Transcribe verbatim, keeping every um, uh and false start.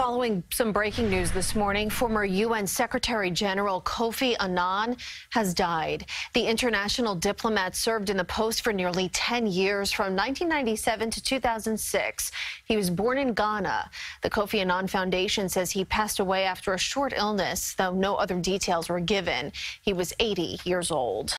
Following some breaking news this morning, former U N Secretary General Kofi Annan has died. The international diplomat served in the post for nearly ten years, from nineteen ninety-seven to two thousand six. He was born in Ghana. The Kofi Annan Foundation says he passed away after a short illness, though no other details were given. He was eighty years old.